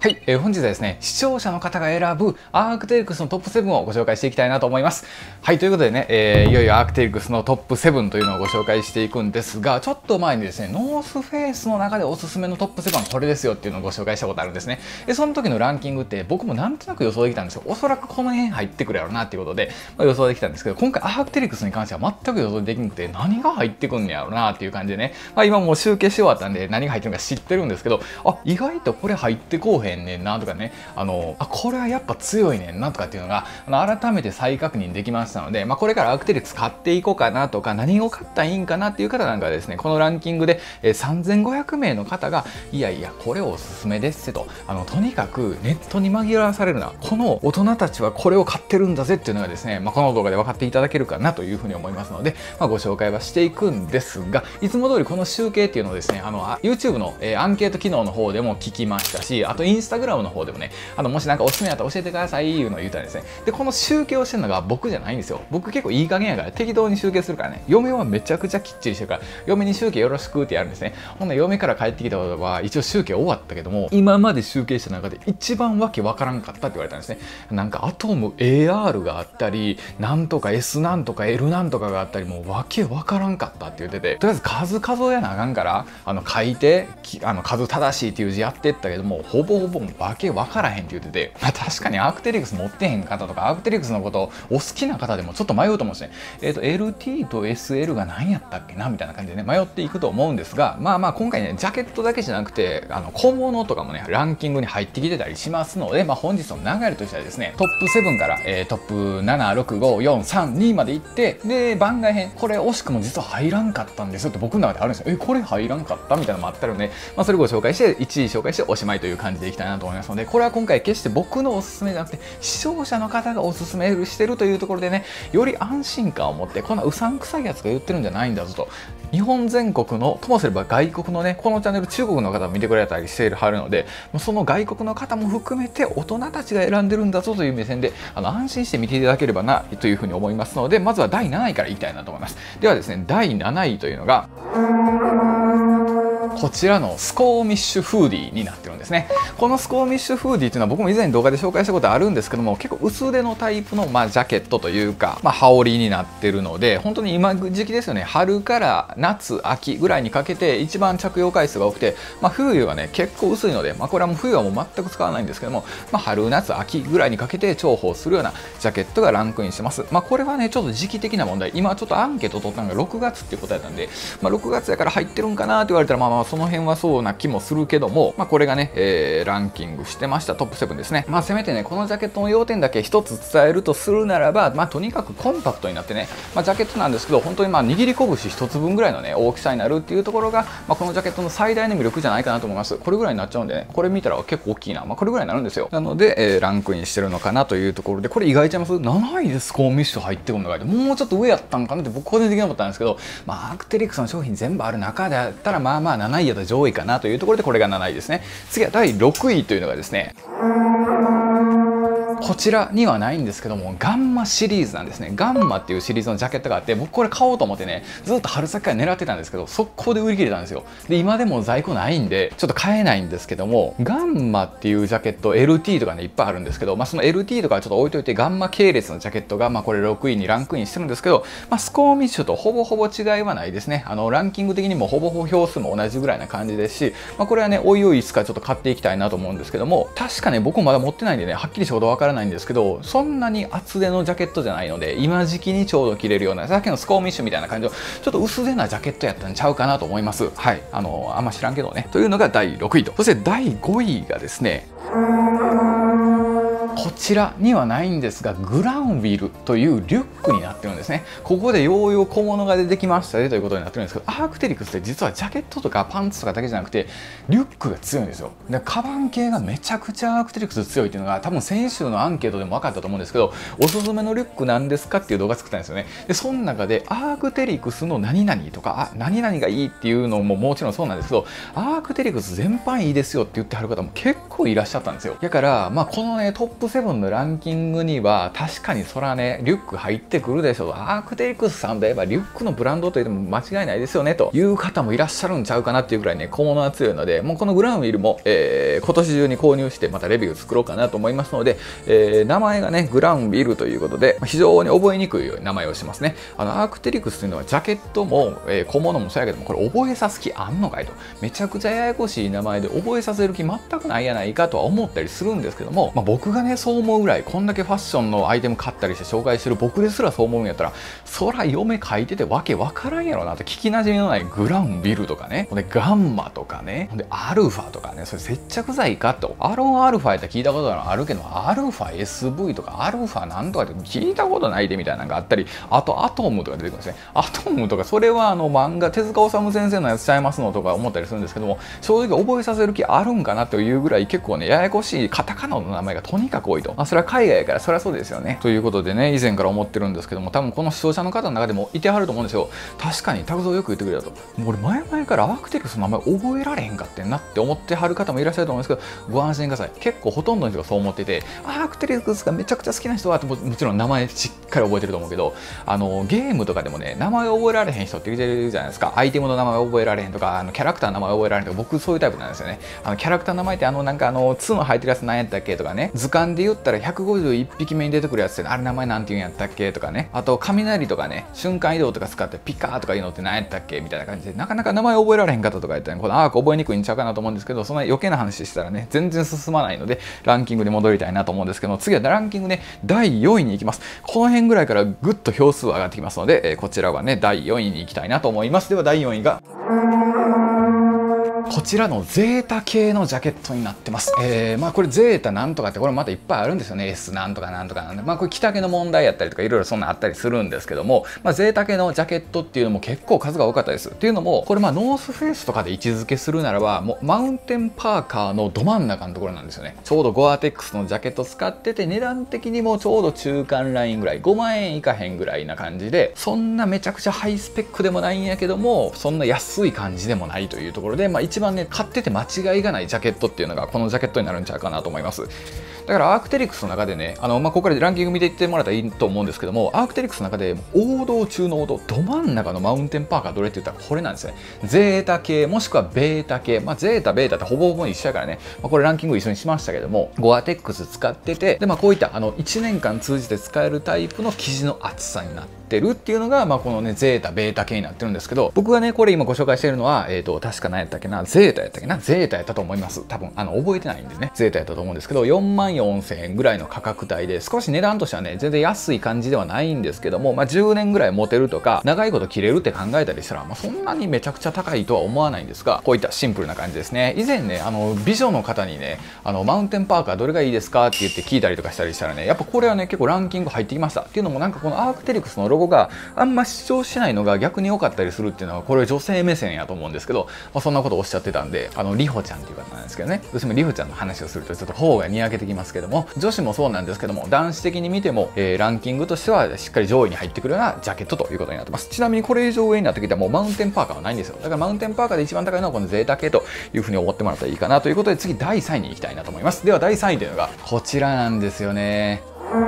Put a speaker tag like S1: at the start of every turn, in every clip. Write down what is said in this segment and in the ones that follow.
S1: はい、本日はですね、視聴者の方が選ぶアークテリクスのトップ7をご紹介していきたいなと思います。はい、ということでね、いよいよアークテリクスのトップ7というのをご紹介していくんですが、ちょっと前にですね、ノースフェイスの中でおすすめのトップ7はこれですよっていうのをご紹介したことあるんですね。で、その時のランキングって僕もなんとなく予想できたんですよ。おそらくこの辺入ってくるやろうなっていうことで、予想できたんですけど、今回アークテリクスに関しては全く予想できなくて、何が入ってくんねやろうなっていう感じでね、今もう集計し終わったんで何が入ってるのか知ってるんですけど、意外とこれ入ってこうへんねんなとかね、これはやっぱ強いねんなとかっていうのが改めて再確認できましたので、これからアークテリクス買っていこうかなとか、何を買ったらいいんかなっていう方なんかはですね、このランキングで3500名の方がいやいやこれおすすめですと、とにかくネットに紛らわされるな、この大人たちはこれを買ってるんだぜっていうのがですね、この動画で分かっていただけるかなというふうに思いますので、ご紹介はしていくんですが、いつも通りこの集計っていうのをですね、YouTube のアンケート機能の方でも聞きましたし、あと Instagram の方でもね、もしなんかおすすめやったら教えてくださいいうのを言ったらですね、でこの集計をしてるのが僕じゃないんですよ。僕結構いい加減やから適当に集計するからね、嫁はめちゃくちゃきっちりしてるから、嫁に集計よろしくってやるんですね。ほんで嫁から帰ってきたことは一応集計終わったけども、今まで集計した中で一番わけわからんかったって言われたんですね。なんかアトム AR があったり、なんとか S なんとか L なんとかがあったり、もうわけわからんかったって言ってて、とりあえず数数えなあかんから書いて数正しいっていう字やってったけども、ほぼほぼわけわからへんって言ってて、確かにアークテリクス持ってへん方とか、アークテリクスのことお好きな方でもちょっと迷うと思うんですね。LT と SL が何やったっけなみたいな感じでね、迷っていくと思うんですが、今回ね、ジャケットだけじゃなくて小物とかもねランキングに入ってきてたりしますので、本日の流れとしてはですね、トップ7から、トップ76543までいって、で番外編、これ惜しくも実は入らんかったんですよって僕の中であるんですよ。これ入らんかったみたいなのもあったので、それをご紹介して1位紹介しておしまいという感じでいきたいなと思いますので、これは今回決して僕のおすすめじゃなくて視聴者の方がおすすめしてるというところでね、より安心感を持って、こんなうさんくさいやつが言ってるんじゃないんだぞと、日本全国のともすれば外国のね、このチャンネル中国の方も見てくれたりしているはるので、その外国の方も含めて大人たちが選んでるんだぞという目線で安心して見ていただければなというふうに思いますので、まずは第7位からいきたいなと思います。ではですね、第7位というのがこちらのスコーミッシュフーディーになってるんですね。このスコーミッシュフーディーというのは僕も以前に動画で紹介したことあるんですけども、結構薄手のタイプのジャケットというか、羽織になってるので、本当に今時期ですよね、春から夏秋ぐらいにかけて一番着用回数が多くて、冬はね結構薄いので、これはもう冬はもう全く使わないんですけども、春夏秋ぐらいにかけて重宝するようなジャケットがランクインしてます。これはねちょっと時期的な問題、今ちょっとアンケート取ったのが6月っていう答えだったんで、6月やから入ってるんかなって言われたらその辺はそうな気もするけども、これがね、ランキングしてましたトップ7ですね。せめてねこのジャケットの要点だけ一つ伝えるとするならば、とにかくコンパクトになってね、ジャケットなんですけど本当に握り拳一つ分ぐらいのね大きさになるっていうところが、このジャケットの最大の魅力じゃないかなと思います。これぐらいになっちゃうんでね、これ見たら結構大きいな、これぐらいになるんですよ。なので、ランクインしてるのかなというところで、これ意外ちゃいます。7位でスコーミッシュ入ってくるのがもうちょっと上やったんかなって僕個人的に思ったんですけど、アークテリクスの商品全部ある中であったら7位やったら上位かなというところで、これが7位ですね。次は第6位というのがですね、こちらにはないんですけども、ガンマシリーズなんですね。ガンマっていうシリーズのジャケットがあって、僕これ買おうと思ってねずっと春先から狙ってたんですけど、速攻で売り切れたんですよ。で今でも在庫ないんでちょっと買えないんですけども、ガンマっていうジャケット LT とかねいっぱいあるんですけど、その LT とかはちょっと置いといて、ガンマ系列のジャケットがこれ6位にランクインしてるんですけど、スコーミッシュとほぼほぼ違いはないですね。ランキング的にもほぼほぼ票数も同じぐらいな感じですし、これはねおいおいいつかちょっと買っていきたいなと思うんですけども、確かね僕もまだ持ってないんでねはっきりしたことわからないんですけど、そんなに厚手のジャケットじゃないので、今時期にちょうど着れるような、さっきのスコーミッシュみたいな感じのちょっと薄手なジャケットやったんちゃうかなと思います。はい、あんま知らんけどね。というのが第6位と、そして第5位がですね、こちらにはないんですが、グランウィルというリュックになってるんですね。ここでようやく小物が出てきましたねということになってるんですけど、アークテリクスって実はジャケットとかパンツとかだけじゃなくてリュックが強いんですよ。でカバン系がめちゃくちゃアークテリクス強いっていうのが多分先週のアンケートでも分かったと思うんですけど、おすすめのリュックなんですかっていう動画作ったんですよね。でその中でアークテリクスの何々とか何々がいいっていうのももちろんそうなんですけど、アークテリクス全般いいですよって言ってはる方も結構いらっしゃったんですよ。だからこのねトッププ7のランキングには確かにそらねリュック入ってくるでしょう。アークテリクスさんといえばリュックのブランドといっても間違いないですよねという方もいらっしゃるんちゃうかなっていうぐらいね小物は強いので、もうこのグランウィルも、今年中に購入してまたレビュー作ろうかなと思いますので、名前がねグランウィルということで非常に覚えにくい名前をしますね。アークテリクスというのはジャケットも、小物もそうやけども、これ覚えさす気あんのかいと、めちゃくちゃややこしい名前で覚えさせる気全くないやないかとは思ったりするんですけども、僕がねそう思うぐらいこんだけファッションのアイテム買ったりして紹介してる僕ですらそう思うんやったら、そら嫁書いててわけわからんやろなと。聞きなじみのないグランビルとかね、ほんでガンマとかね、ほんでアルファとかね、それ接着剤かと。アロンアルファやったら聞いたことあるけど、アルファ SV とかアルファなんとかって聞いたことないでみたいなのがあったり、あとアトムとか出てくるんですね。アトムとかそれは漫画手塚治虫先生のやつちゃいますのとか思ったりするんですけども、正直覚えさせる気あるんかなというぐらい結構ねややこしいカタカナの名前がとにかく多いと。それは海外やからそれはそうですよね。ということでね、以前から思ってるんですけども、多分この視聴者の方の中でもいてはると思うんですよ。確かにタクゾーよく言ってくれたと。もう俺前々からアークテリクスの名前覚えられへんかってんなって思ってはる方もいらっしゃると思うんですけど、ご安心ください。結構ほとんどの人がそう思ってて、アークテリクスがめちゃくちゃ好きな人はもちろん名前しっかり覚えてると思うけど、ゲームとかでもね名前覚えられへん人っているじゃないですか。アイテムの名前覚えられへんとか、キャラクターの名前覚えられへんとか、僕そういうタイプなんですよね。キャラクターの名前ってなんか角生えてるやつ何やったっけとかね、図鑑で言ったら151匹目に出てくるやつってあれ名前なんて言うんやったっけとかね、あと雷とかね、瞬間移動とか使ってピカーとかいうのって何やったっけみたいな感じで、なかなか名前覚えられへん方とかやったら、このアーク覚えにくいんちゃうかなと思うんですけど、そんな余計な話したらね全然進まないのでランキングに戻りたいなと思うんですけど、次はランキングね第4位に行きます。この辺ぐらいからぐっと票数上がってきますので、こちらはね第4位に行きたいなと思います。では第4位がこちらのゼータ系のジャケットになってます。これゼータなんとかってこれまたいっぱいあるんですよね。S なんとかなんとかなんで、これ着丈の問題やったりとかいろいろそんなあったりするんですけども、ゼータ系のジャケットっていうのも結構数が多かったです。っていうのもこれノースフェイスとかで位置づけするならばもうマウンテンパーカーのど真ん中のところなんですよね。ちょうどゴアテックスのジャケット使ってて、値段的にもちょうど中間ラインぐらい、5万円いかへんぐらいな感じで、そんなめちゃくちゃハイスペックでもないんやけどもそんな安い感じでもないというところで、一番ね買ってて間違いがないジャケットっていうのがこのジャケットになるんちゃうかなと思います。だからアークテリクスの中でね、ここからランキング見ていってもらったらいいと思うんですけども、アークテリクスの中で王道中の王道、ど真ん中のマウンテンパーカーどれって言ったらこれなんですね。ゼータ系もしくはベータ系、ゼータベータってほぼほぼ一緒やからね、これランキング一緒にしましたけども、ゴアテックス使ってて、でこういった1年間通じて使えるタイプの生地の厚さになってるっていうのが、このねゼータベータ系になってるんですけど、僕がねこれ今ご紹介しているのは確か何やったっけな、ゼータやったっけな、ゼータやったと思います。多分覚えてないんでね、ゼータやったと思うんですけど、4万4000円ぐらいの価格帯で、少し値段としてはね全然安い感じではないんですけども、10年ぐらい持てるとか長いこと着れるって考えたりしたら、そんなにめちゃくちゃ高いとは思わないんですが、こういったシンプルな感じですね。以前ね美女の方にねマウンテンパーカーどれがいいですかって言って聞いたりとかしたりしたらね、やっぱこれはね結構ランキング入ってきました。っていうのもなんかこのアークテリクスのロゴがあんま主張しないのが逆に良かったりするっていうのは、これ女性目線やと思うんですけど、そんなことをおっしゃってたんで、リホちゃんっていう方なんですけどね、どうしてもリホちゃんの話をするとちょっと頬がにやけてきますけども、女子もそうなんですけども男子的に見ても、ランキングとしてはしっかり上位に入ってくるようなジャケットということになってます。ちなみにこれ以上上になってきたらもうマウンテンパーカーはないんですよ。だからマウンテンパーカーで一番高いのはこのゼータ系というふうに思ってもらったらいいかなということで、次第3位に行きたいなと思います。では第3位というのがこちらなんですよね。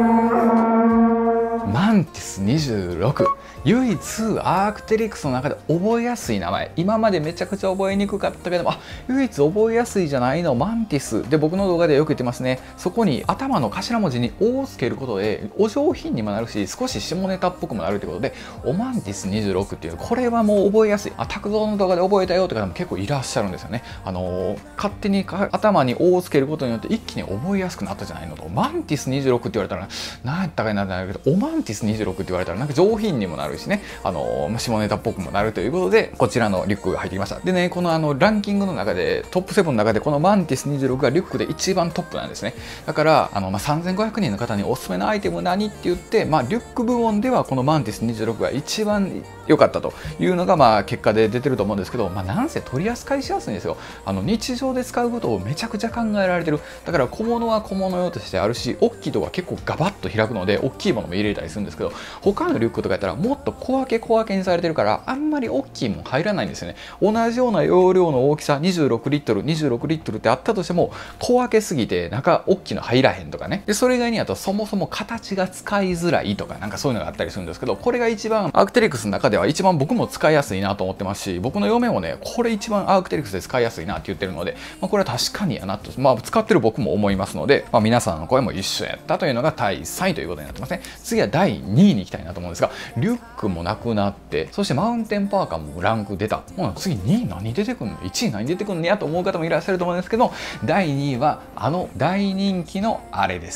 S1: マンティス26、唯一アークテリクスの中で覚えやすい名前。今までめちゃくちゃ覚えにくかったけども、唯一覚えやすいじゃないのマンティスで、僕の動画でよく言ってますね。そこに頭の頭文字に「O」をつけることでお上品にもなるし、少し下ネタっぽくもなるということで、オマンティス26っていう、これはもう覚えやすい。拓造の動画で覚えたよって方も結構いらっしゃるんですよね。勝手に頭に「O」をつけることによって一気に覚えやすくなったじゃないのと。マンティス26って言われたら何やったかになるんだけど、オマンティス26って言われたらなんか上品にもなるしね、下ネタっぽくもなるということで、こちらのリュックが入ってきました。でね、このランキングの中でトップ7の中でこのマンティス26がリュックで一番トップなんですね。だから3500人の方におすすめのアイテム何って言って、リュック部門ではこのマンティス26が一番良かったというのが結果で出てると思うんですけど、なんせ取り扱いしやすいんですよ。日常で使うことをめちゃくちゃ考えられてる。だから小物は小物用としてあるし、大きいとこは結構ガバッと開くので大きいものも入れたりりするんですけど、他のリュックとかやったらもっと小分けにされてるからあんまり大きいもん入らないんですよね。同じような容量の大きさ26リットルってあったとしても小分けすぎて中大きいの入らへんとかね。でそれ以外にあとそもそも形が使いづらいとかなんかそういうのがあったりするんですけど、これが一番アークテリクスの中では一番僕も使いやすいなと思ってますし、僕の嫁もねこれ一番アークテリクスで使いやすいなって言ってるので、これは確かにやなと、使ってる僕も思いますので、皆さんの声も一緒やったというのが第3位ということになってますね。次は第2位に行きたいなと思うんですが、リュックもなくなって、そしてマウンテンパーカーもランク出た。次2位何出てくるの ?1 位何出てくるのやと思う方もいらっしゃると思うんですけど、第2位はあの大人気のあれです。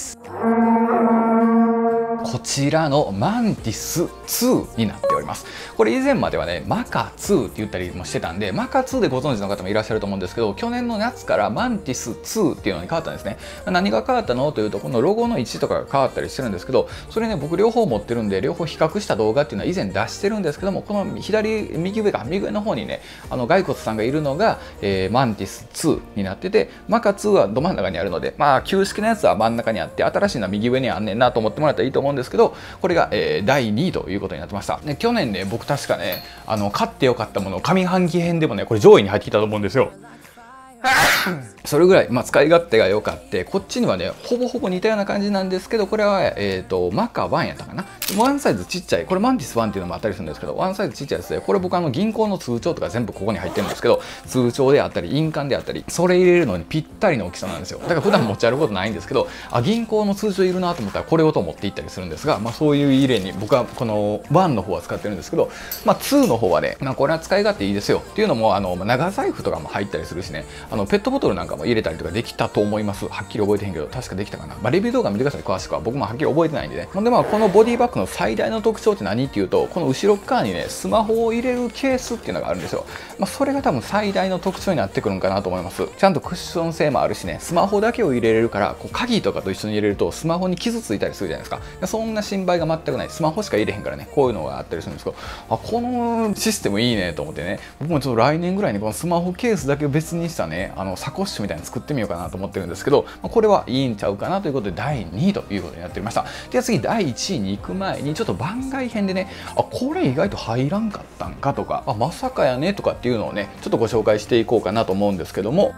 S1: こちらのマンティス2になっております。これ以前まではねマカ2って言ったりもしてたんで、マカ2でご存知の方もいらっしゃると思うんですけど、去年の夏からマンティス2っていうのに変わったんですね。何が変わったのというと、このロゴの位置とかが変わったりしてるんですけど、それね僕両方持ってるんで両方比較した動画っていうのは以前出してるんですけども、この右上の方にね骸骨さんがいるのが、マンティス2になってて、マカ2はど真ん中にあるので、旧式のやつは真ん中にあって新しいのは右上にあんねんなと思ってもらったらいいと思うんですけど、これが、第2位ということになってました。で去年ね僕確かね買ってよかったもの上半期編でもねこれ上位に入ってきたと思うんですよ。それぐらい、使い勝手が良かって、こっちにはねほぼほぼ似たような感じなんですけど、これは、マカ1やったかな。ワンサイズちっちゃい、これマンティス1っていうのもあったりするんですけど、ワンサイズちっちゃいやつで、これ僕銀行の通帳とか全部ここに入ってるんですけど、通帳であったり印鑑であったり、それ入れるのにぴったりの大きさなんですよ。だから普段持ち歩くことないんですけど、銀行の通帳いるなと思ったらこれをと思って行ったりするんですが、そういう入れに僕はこの1の方は使ってるんですけど、2の方はね、これは使い勝手いいですよっていうのも長財布とかも入ったりするしね、ペットボトルなんかも入れたりとかできたと思います。はっきり覚えてへんけど確かできたかな。レビュー動画見てください詳しくは。僕もはっきり覚えてないんでね。ほんでこのボディバッグの最大の特徴って何っていうと、この後ろ側にねスマホを入れるケースっていうのがあるんですよ。それが多分最大の特徴になってくるんかなと思います。ちゃんとクッション性もあるしね、スマホだけを入れれるから鍵とかと一緒に入れるとスマホに傷ついたりするじゃないですか。そんな心配が全くない。スマホしか入れへんからね、こういうのがあったりするんですけど、このシステムいいねと思ってね、僕もちょっと来年ぐらいにこのスマホケースだけ別にしたねサコッシュみたいに作ってみようかなと思ってるんですけど、これはいいんちゃうかなということで第2位ということになっておりました。では次第1位に行く前にちょっと番外編でね、これ意外と入らんかったんかとか、まさかやねとかっていうのをねちょっとご紹介していこうかなと思うんですけども、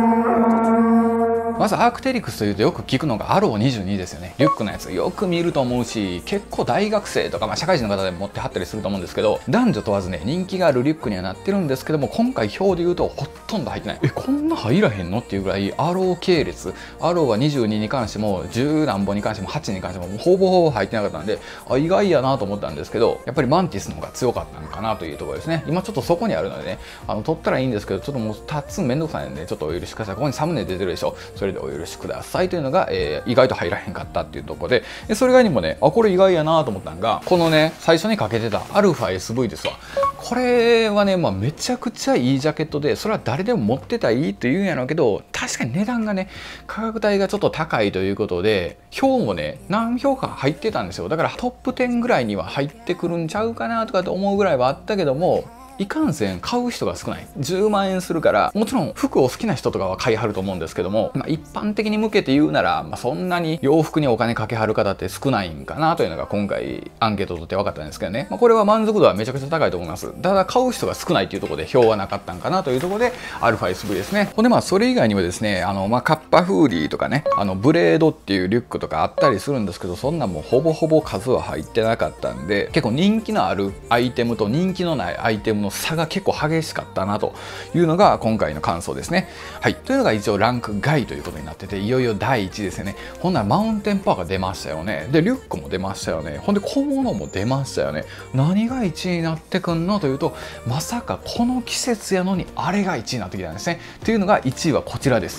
S1: まずアークテリクスというとよく聞くのがアロー22ですよね。リュックのやつよく見ると思うし、結構大学生とか、社会人の方でも持ってはったりすると思うんですけど、男女問わずね人気があるリュックにはなってるんですけども、今回表で言うとほとんど入ってない。こんな入らへんのっていうぐらいアロー系列、アローは22に関しても10何本に関しても8に関してもほぼほぼ入ってなかったんで、意外やなと思ったんですけど、やっぱりマンティスの方が強かったのかなというところですね。今ちょっとそこにあるのでね撮ったらいいんですけど、ちょっともう立つめんどくさいんで、ちょっとお許しください。ここにサムネ出てるでしょ。それでお許しくださいというのが、意外と入らへんかったっていうところで、それ以外にもねこれ意外やなと思ったのが、このね最初にかけてたアルファ SV ですわ。これはねめちゃくちゃいいジャケットで、それは誰でも持ってたらいいと言うんやろうけど、確かに値段がね価格帯がちょっと高いということで、票もね何票か入ってたんですよ。だからトップ10ぐらいには入ってくるんちゃうかなとかと思うぐらいはあったけども、いかんせん買う人が少ない。10万円するから、もちろん服を好きな人とかは買いはると思うんですけども、一般的に向けて言うなら、そんなに洋服にお金かけはる方って少ないんかなというのが今回アンケートを取って分かったんですけどね、これは満足度はめちゃくちゃ高いと思います。ただ買う人が少ないというところで票はなかったんかなというところでアルファ SV ですね。ほんでそれ以外にはですね、カッパフーリーとかね、ブレードっていうリュックとかあったりするんですけど、そんなんもうほぼほぼ数は入ってなかったんで、結構人気のあるアイテムと人気のないアイテムの差が結構激しかったなというのが今回の感想ですね。はい、というのが一応ランク外ということになってて、いよいよ第1位ですよね。ほんならマウンテンパーカー出ましたよね。でリュックも出ましたよね。ほんで小物も出ましたよね。何が1位になってくんのというと、まさかこの季節やのにあれが1位になってきたんですね。というのが1位はこちらです。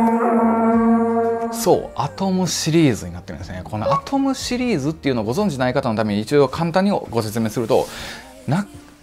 S1: そうアトムシリーズになってるんですね。このアトムシリーズっていうのをご存じない方のために一応簡単にご説明すると、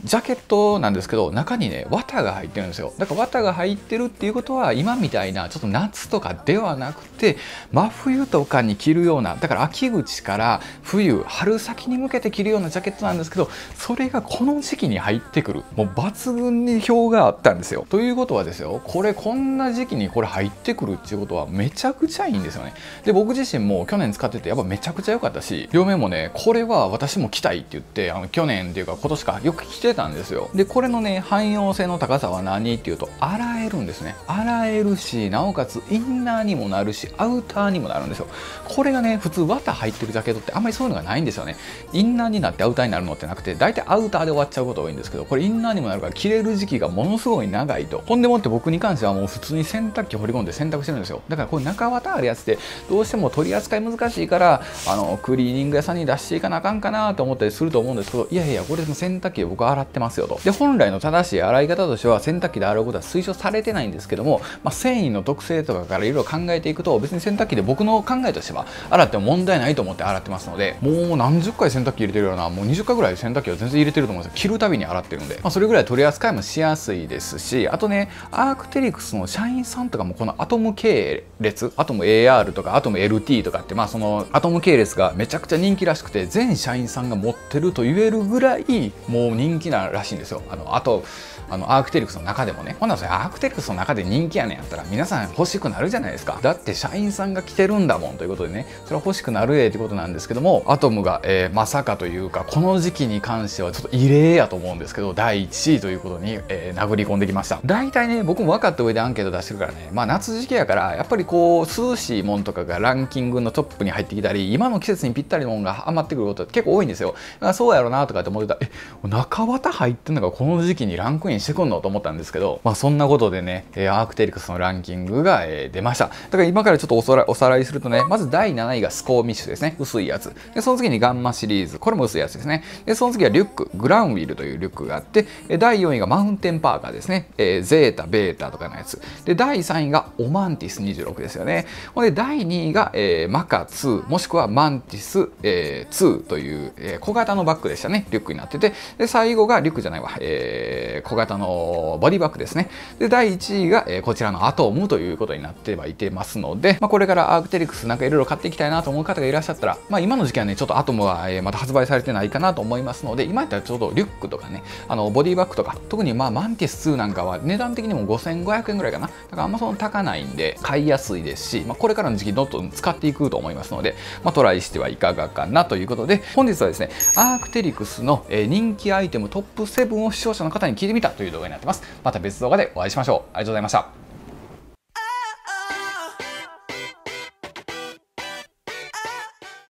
S1: ジャケットなんですけど、中にね綿が入ってるんですよ。だから綿が入ってるっていうことは、今みたいなちょっと夏とかではなくて、真冬とかに着るような、だから秋口から冬春先に向けて着るようなジャケットなんですけど、それがこの時期に入ってくる、もう抜群に票があったんですよ。ということはですよ、こんな時期にこれ入ってくるっていうことはめちゃくちゃいいんですよね。で僕自身も去年使っててやっぱめちゃくちゃ良かったし、両面もねこれは私も着たいって言って、去年っていうか今年かよく着てたんですよ。でこれのね汎用性の高さは何っていうと、洗えるんですね。洗えるし、なおかつインナーにもなるし、アウターにもなるんですよ。これがね普通綿入ってるジャケットってあんまりそういうのがないんですよね。インナーになってアウターになるのってなくて、大体アウターで終わっちゃうことが多いんですけど、これインナーにもなるから着れる時期がものすごい長いと。ほんでもって僕に関してはもう普通に洗濯機掘り込んで洗濯してるんですよ。だからこれ中綿あるやつってどうしても取り扱い難しいから、クリーニング屋さんに出していかなあかんかなと思ったりすると思うんですけど、いやいやこれ洗濯機で僕は洗ってますよと。で本来の正しい洗い方としては洗濯機で洗うことは推奨されてないんですけども、繊維の特性とかからいろいろ考えていくと、別に洗濯機で僕の考えとしては洗っても問題ないと思って洗ってますので、もう何十回洗濯機入れてるような、もう20回ぐらい洗濯機は全然入れてると思うんですよ。着るたびに洗ってるんで、それぐらい取り扱いもしやすいですし、あとねアークテリクスの社員さんとかもこのアトム系列、アトム AR とかアトム LT とかって、そのアトム系列がめちゃくちゃ人気らしくて、全社員さんが持ってると言えるぐらいもう人気ならしいんですよ。あとアークテリクスの中でもね、ほんならそれアークテリクスの中で人気やねんやったら皆さん欲しくなるじゃないですか。だって社員さんが着てるんだもんということでね、それは欲しくなるってことなんですけども、アトムが、まさかというかこの時期に関してはちょっと異例やと思うんですけど、第1位ということに、殴り込んできました。大体ね僕も分かった上でアンケート出してるからね、夏時期やからやっぱりこう涼しいもんとかがランキングのトップに入ってきたり、今の季節にぴったりのものが余ってくることって結構多いんですよ。だからそうやろうなとかって思ってた、中綿入ってんのがこの時期にランクインしてくんのと思ったんですけど、そんなことでね、アークテリクスのランキングが、出ました。だから今からちょっとおさらいするとね、まず第7位がスコーミッシュですね、薄いやつ。でその次にガンマシリーズ、これも薄いやつですね。でその次はリュック、グランウィルというリュックがあって、第4位がマウンテンパーカーですね、ゼータ、ベータとかのやつで、第3位がオマンティス26ですよね。ほんで第2位が、マカ2もしくはマンティス、2という、小型のバッグでしたね。リュックになってて、で最後がリュックじゃないわ、小型のボディバッグですね。で第1位が、こちらのアトムということになってはいてますので、これからアークテリクスなんかいろいろ買っていきたいなと思う方がいらっしゃったら、今の時期はねちょっとアトムは、まだ発売されてないかなと思いますので、今やったらちょうどリュックとかね、ボディバッグとか、特にマンティス2なんかは値段的にも5500円ぐらいかな。だからあんまその高ないんで買いやすいですし、これからの時期どんどん使っていくと思いますので、トライしてはいかがかなということで、本日はですねアークテリクスの人気アイテムトップ7を視聴者の方に聞いてみたという動画になってます。また別動画でお会いしましょう。ありがとうございました。